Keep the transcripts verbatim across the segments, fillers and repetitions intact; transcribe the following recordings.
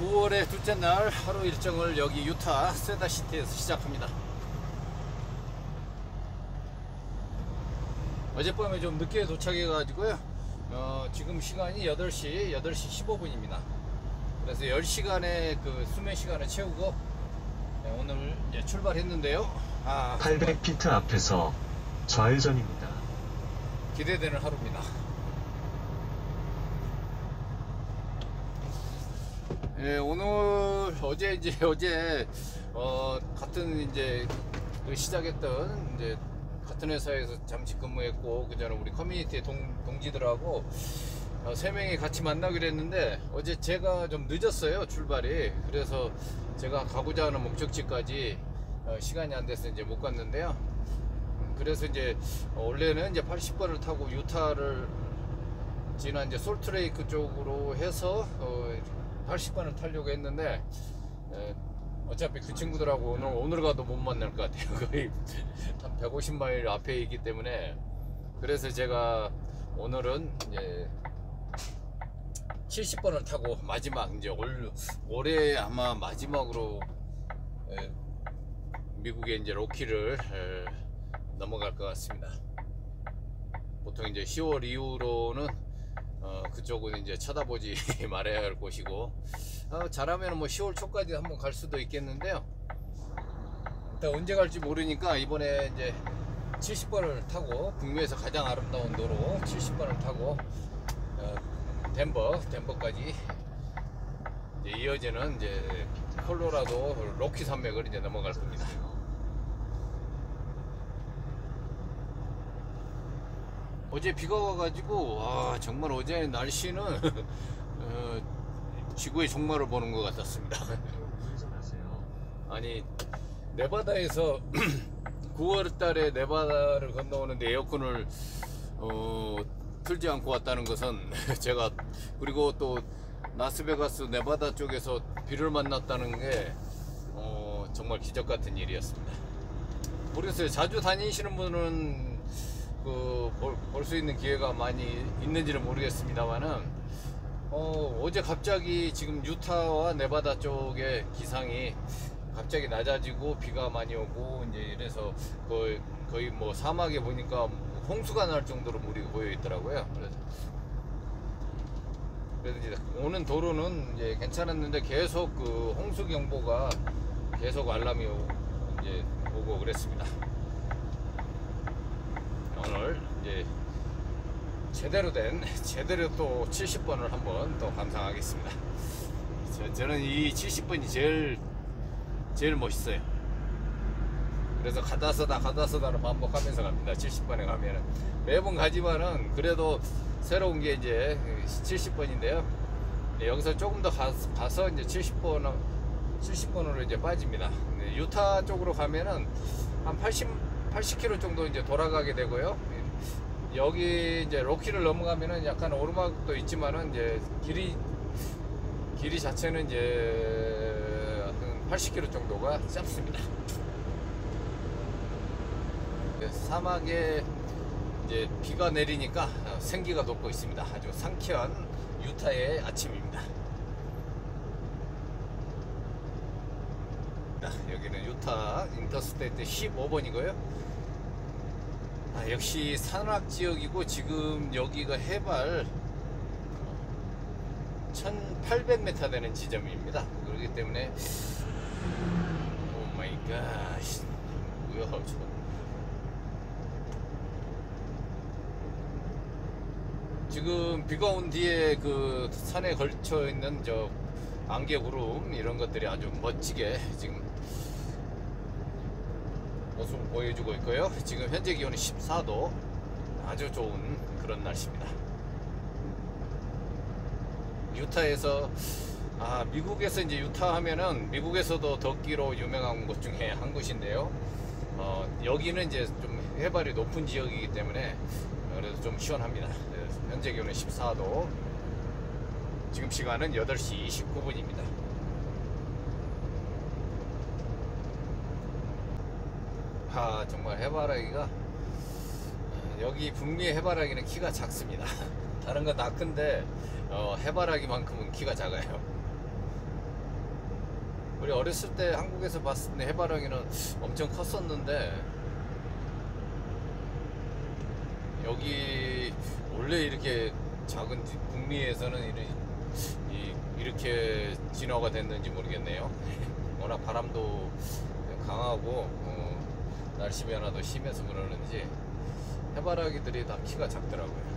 구월의 둘째 날 하루 일정을 여기 유타 세다시티에서 시작합니다. 어젯밤에 좀 늦게 도착해 가지고요 어, 지금 시간이 여덟 시 여덟 시 십오 분입니다 그래서 열 시간의 그 수면 시간을 채우고 네, 오늘 이제 출발했는데요. 아, 팔백 피트 앞에서 좌회전입니다. 기대되는 하루입니다. 예, 오늘 어제 이제 어제 어, 같은 이제 그 시작했던 이제 같은 회사에서 잠시 근무했고 그 전에 우리 커뮤니티 동, 동지들하고 어, 세 명이 같이 만나기로 했는데 어제 제가 좀 늦었어요 출발이. 그래서 제가 가고자 하는 목적지까지 어, 시간이 안 돼서 이제 못 갔는데요. 그래서 이제 원래는 이제 팔십 번을 타고 유타를 지난 이제 솔트레이크 쪽으로 해서 어, 팔십 번을 타려고 했는데 에, 어차피 그 친구들하고 오늘 오늘 가도 못 만날 것 같아요. 거의 한 백오십 마일 앞에 있기 때문에. 그래서 제가 오늘은 이제 칠십 번을 타고 마지막 이제 올, 올해 아마 마지막으로 에, 미국의 이제 로키를 에, 넘어갈 것 같습니다. 보통 이제 시월 이후로는 어, 그쪽은 이제 쳐다보지 말아야 할 곳이고 어, 잘하면 뭐 시월 초까지 한번 갈 수도 있겠는데요. 일단 언제 갈지 모르니까 이번에 이제 칠십 번을 타고 북미에서 가장 아름다운 도로 칠십 번을 타고 어, 덴버 덴버까지 이제 이어지는 이제 콜로라도 로키 산맥을 이제 넘어갈 겁니다. 어제 비가 와가지고 와 정말 어제 날씨는 어, 지구의 종말을 보는 것 같았습니다. 아니 네바다에서 구월 달에 네바다를 건너오는데 에어컨을 어, 틀지 않고 왔다는 것은 제가 그리고 또 라스베가스 네바다 쪽에서 비를 만났다는 게 어, 정말 기적 같은 일이었습니다. 모르겠어요. 자주 다니시는 분은 그 볼 수 있는 기회가 많이 있는지는 모르겠습니다만은 어, 어제 갑자기 지금 유타와 네바다 쪽의 기상이 갑자기 낮아지고 비가 많이 오고 이제 이래서 거의, 거의 뭐 사막에 보니까 홍수가 날 정도로 물이 고여 있더라고요. 그래서, 그래서 이제 오는 도로는 이제 괜찮았는데 계속 그 홍수 경보가 계속 알람이 오, 이제 오고 그랬습니다. 오늘 이제 제대로 된 제대로 또 칠십 번을 한번 또 감상하겠습니다. 저, 저는 이 칠십 번이 제일 제일 멋있어요. 그래서 가다 서다 가다 서다를 반복하면서 갑니다. 칠십 번에 가면은 매번 가지만은 그래도 새로운 게 이제 칠십 번인데요. 여기서 조금 더 가, 가서 이제 칠십 번 칠십 번으로 이제 빠집니다. 유타 쪽으로 가면은 한 팔십 팔십 킬로미터 정도 이제 돌아가게 되고요. 여기 이제 로키를 넘어가면은 약간 오르막도 있지만은 이제 길이 길이 자체는 이제 한 팔십 킬로미터 정도가 짧습니다. 사막에 이제 비가 내리니까 생기가 돋고 있습니다. 아주 상쾌한 유타의 아침입니다. 여기는 유타 인터스테이트 십오 번이고요. 아, 역시 산악지역이고 지금 여기가 해발 천팔백 미터 되는 지점입니다. 그렇기 때문에 오 마이 갓 뭐야 저 지금 비가 온 뒤에 그 산에 걸쳐 있는 저 안개구름 이런 것들이 아주 멋지게 지금 모습을 보여주고 있고요. 지금 현재 기온은 십사 도 아주 좋은 그런 날씨입니다. 유타에서 아 미국에서 이제 유타 하면은 미국에서도 덥기로 유명한 곳 중에 한 곳인데요. 어, 여기는 이제 좀 해발이 높은 지역이기 때문에 그래도 좀 시원합니다. 현재 기온은 십사 도 지금 시간은 여덟 시 이십구 분입니다. 아 정말 해바라기가 여기 북미의 해바라기는 키가 작습니다. 다른 건 다 큰데 어, 해바라기만큼은 키가 작아요. 우리 어렸을 때 한국에서 봤을 때 해바라기는 엄청 컸었는데 여기 원래 이렇게 작은 북미에서는 이렇게, 이렇게 진화가 됐는지 모르겠네요. 워낙 바람도 강하고 어, 날씨 변화도 심해서 그러는지 해바라기들이 다 키가 작더라고요.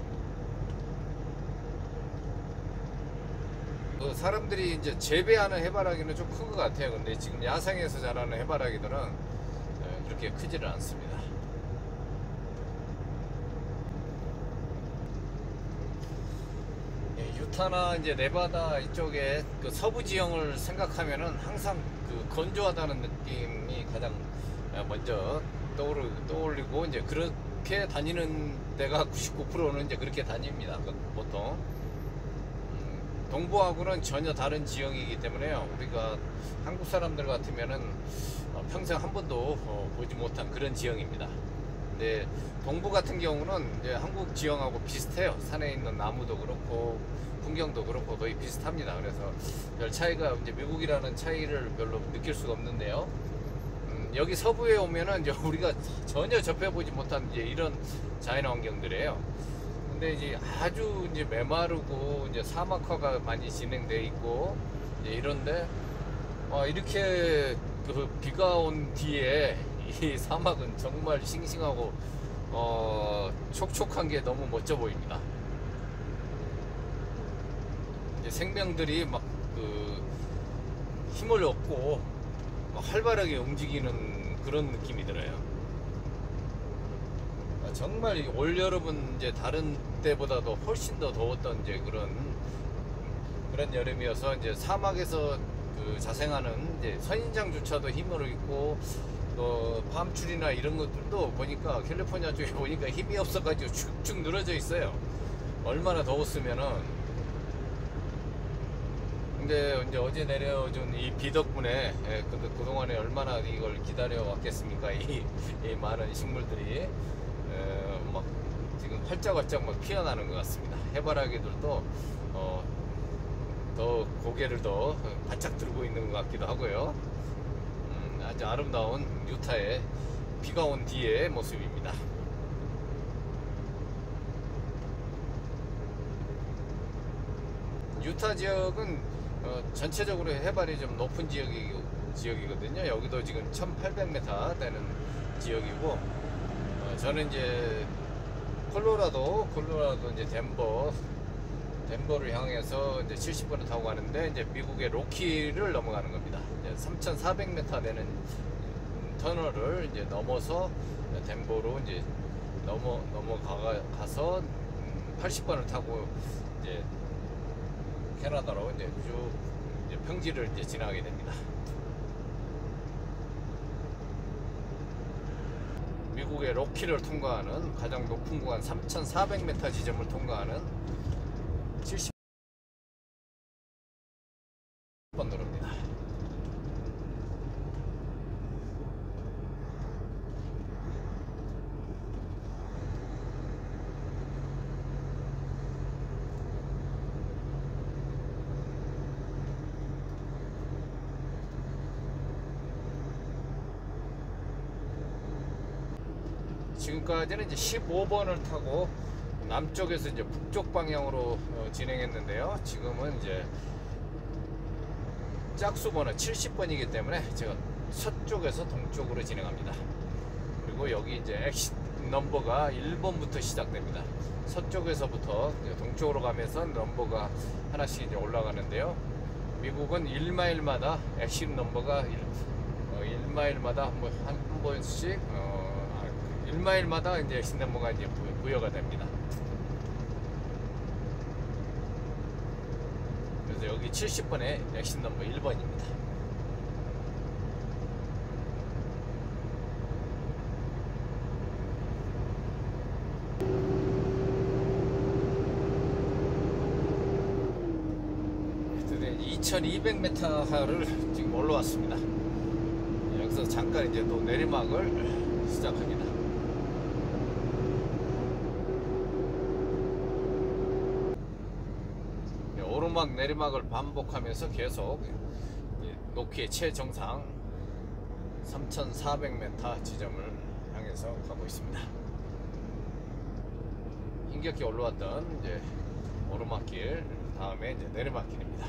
그 사람들이 이제 재배하는 해바라기는 좀 큰 것 같아요. 근데 지금 야생에서 자라는 해바라기들은 그렇게 크지는 않습니다. 유타나 이제 네바다 이쪽에 그 서부 지형을 생각하면은 항상 그 건조하다는 느낌이 가장 먼저 떠오르, 떠올리고 이제 그렇게 다니는 데가 구십구 퍼센트는 이제 그렇게 다닙니다. 보통. 동부하고는 전혀 다른 지형이기 때문에요. 우리가 한국 사람들 같으면은 평생 한 번도 보지 못한 그런 지형입니다. 근데 동부 같은 경우는 이제 한국 지형하고 비슷해요. 산에 있는 나무도 그렇고 풍경도 그렇고 거의 비슷합니다. 그래서 별 차이가 이제 미국이라는 차이를 별로 느낄 수가 없는데요. 음, 여기 서부에 오면은 이제 우리가 전혀 접해보지 못한 이제 이런 자연 환경들이에요. 근데 이제 아주 이제 메마르고 이제 사막화가 많이 진행돼 있고 이제 이런데 와, 이렇게 그 비가 온 뒤에 이 사막은 정말 싱싱하고 어, 촉촉한 게 너무 멋져 보입니다. 이제 생명들이 막 그 힘을 얻고 막 활발하게 움직이는 그런 느낌이 들어요. 정말 올 여름은 이제 다른 때보다도 훨씬 더 더웠던 이제 그런 그런 여름이어서 이제 사막에서 그 자생하는 이제 선인장조차도 힘을 잃고 또 밤출이나 이런 것들도 보니까 캘리포니아 쪽에 보니까 힘이 없어가지고 축축 늘어져 있어요. 얼마나 더웠으면은. 근데 이제 어제 내려준 이 비 덕분에 예, 그, 그동안에 얼마나 이걸 기다려 왔겠습니까? 이, 이 많은 식물들이 에, 막 지금 활짝활짝 막 피어나는 것 같습니다. 해바라기들도 어, 더 고개를 더 바짝 들고 있는 것 같기도 하고요. 음, 아주 아름다운 유타의 비가 온 뒤의 모습입니다. 유타 지역은 어, 전체적으로 해발이 좀 높은 지역이, 지역이거든요. 여기도 지금 천팔백 미터 되는 지역이고 어, 저는 이제 콜로라도 콜로라도 이제 덴버 덴버를 향해서 이제 칠십 분을 타고 가는데 이제 미국의 로키를 넘어가는 겁니다. 이제 삼천사백 미터 되는 터널을 이제 넘어서 덴버로 이제 넘어 넘어가서 팔십 번을 타고 이제 캐나다로 이제 쭉 이제 평지를 이제 지나가게 됩니다. 미국의 로키를 통과하는 가장 높은 구간 삼천사백 미터 지점을 통과하는 칠십 번 도로입니다. 지금까지는 이제 십오 번을 타고 남쪽에서 이제 북쪽 방향으로 어, 진행했는데요. 지금은 이제 짝수번은 칠십 번이기 때문에 제가 서쪽에서 동쪽으로 진행합니다. 그리고 여기 이제 엑싯 넘버가 일 번부터 시작됩니다. 서쪽에서부터 동쪽으로 가면서 넘버가 하나씩 이제 올라가는데요. 미국은 일 마일마다 엑싯 넘버가 일, 어, 일 마일마다 한, 번, 한, 한 번씩 어, 일 마일마다 이제 엑싯 넘버가 이제 부여가 됩니다. 그래서 여기 칠십 번에 엑싯 넘버 일 번입니다. 이천이백 미터를 지금 올라왔습니다. 여기서 잠깐 이제 또 내리막을 시작합니다. 오르막 내리막을 반복하면서 계속 노키의 최정상 삼천사백 미터 지점을 향해서 가고 있습니다. 힘겹게 올라왔던 이제 오르막길 다음에 이제 내리막길입니다.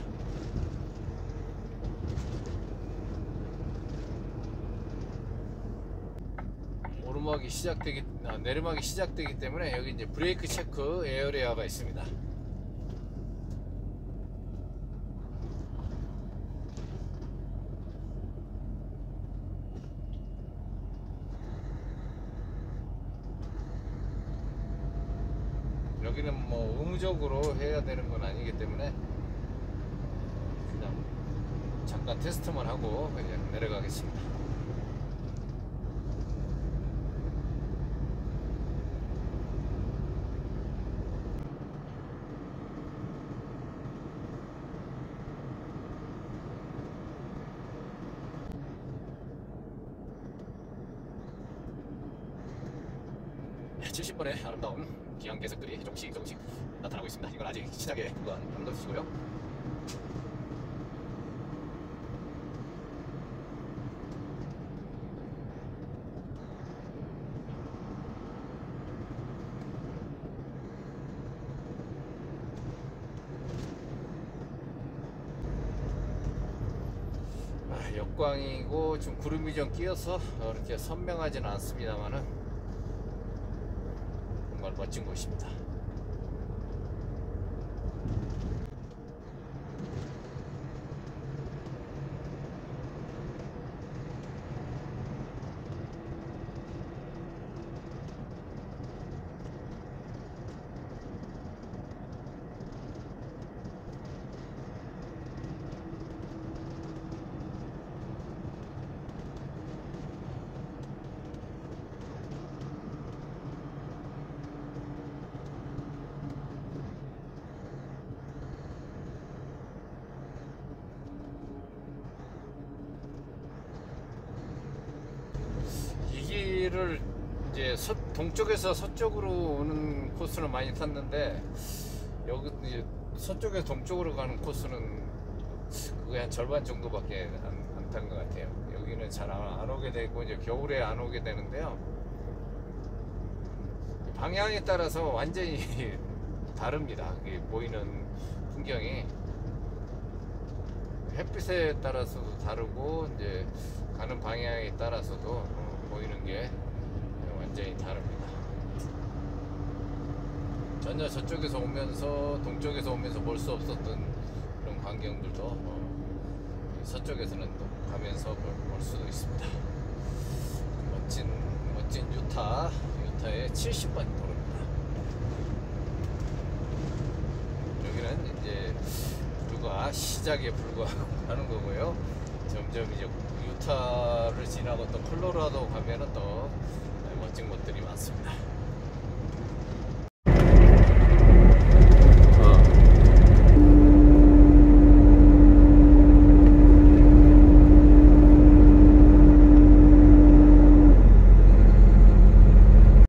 오르막이 시작되기 아, 내리막이 시작되기 때문에 여기 이제 브레이크 체크 에어레어가 있습니다. 여기는 뭐 의무적으로 해야 되는 건 아니기 때문에 그냥 잠깐 테스트만 하고 그냥 내려가겠습니다. 칠십 번의 아름다운 기암 개석들이 조금씩 조금씩 나타나고 있습니다. 이건 아직 시작에 불과한 것이고요. 아, 역광이고 좀 구름이 좀 끼어서 이렇게 선명하지는 않습니다만은 정말 멋진 곳입니다. 길을 이제 서, 동쪽에서 서쪽으로 오는 코스는 많이 탔는데 여기 이제 서쪽에서 동쪽으로 가는 코스는 그게 한 절반 정도밖에 안 탄 것 같아요. 여기는 잘 안 오게 되고 이제 겨울에 안 오게 되는데요. 방향에 따라서 완전히 다릅니다. 보이는 풍경이 햇빛에 따라서도 다르고 이제 가는 방향에 따라서도 어, 보이는 게 완전히 다릅니다. 전혀 저쪽에서 오면서 동쪽에서 오면서 볼 수 없었던 그런 광경들도 어, 서쪽에서는 또 가면서 볼, 볼 수도 있습니다. 멋진 멋진 유타 유타의 칠십 번 도로입니다. 여기는 이제 불과 시작에 불과하는 거고요. 점점 이제 유타를 지나고 또 콜로라도 가면은 또 멋진 곳들이